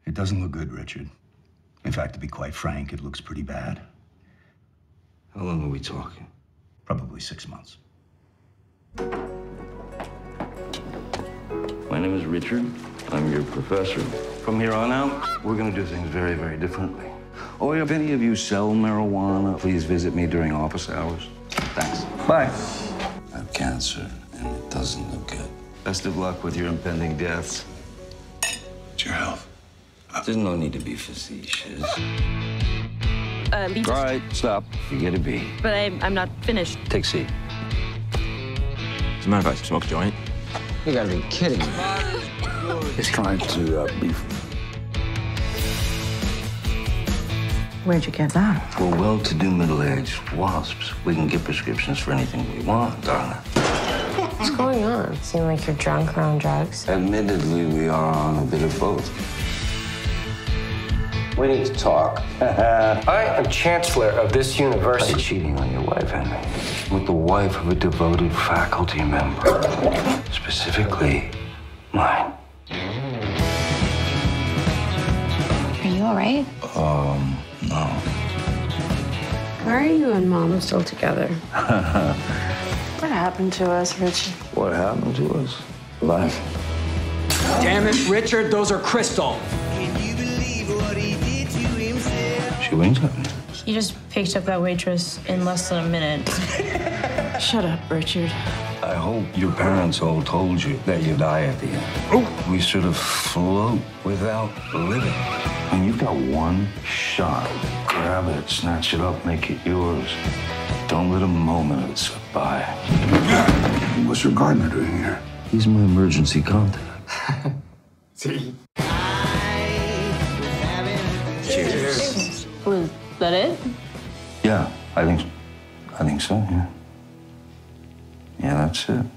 It doesn't look good, Richard. In fact, to be quite frank, it looks pretty bad. How long are we talking? Probably 6 months. My name is Richard. I'm your professor. From here on out, we're going to do things very, very differently. Oh, if any of you sell marijuana, please visit me during office hours. Thanks. Bye. I have cancer, and it doesn't look good. Best of luck with your impending deaths. It's your health. There's no need to be facetious. All right, stop. You get a B. But I'm not finished. Take C. As a matter of fact, smoke a joint. You gotta be kidding me. He's trying to beef. Where'd you get that? For well-to-do middle-aged wasps, we can get prescriptions for anything we want, Donna. What's going on? Seem like you're drunk or on drugs? Admittedly, we are on a bit of both. We need to talk. I am chancellor of this You're university. cheating on your wife, Henry. With the wife of a devoted faculty member. Specifically, mine. Are you all right? No. Why are you and Mom still together? What happened to us, Richard? What happened to us? Life. Damn it, Richard, those are crystal. She winks at me. He just picked up that waitress in less than a minute. Shut up, Richard. I hope your parents all told you that you die at the end. Oh. We sort of float without living. And you've got one shot. Grab it, snatch it up, make it yours. Don't let a moment of it slip by. What's your gardener doing here? He's my emergency contact. See? Cheers. Was that it? Yeah, I think so, yeah. Yeah, that's it.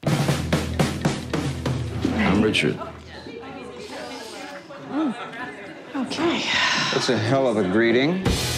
I'm Richard. Okay. That's a hell of a greeting.